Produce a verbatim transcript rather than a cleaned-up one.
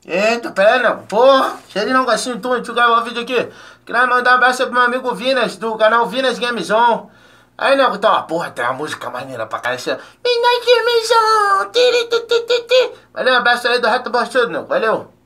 Eita, pera aí, não. Porra, chega de não gostinho tu, a gente gravar o vídeo aqui. Queria mandar um abraço aí pro meu amigo Vinas, do canal Vinas Games On. Aí, nego, tá, porra, tem uma música maneira pra caralho. Vinas Games On. Tiri, ti, ti, ti, ti. Valeu, um abraço aí do Rato Borchudo, nego. Valeu.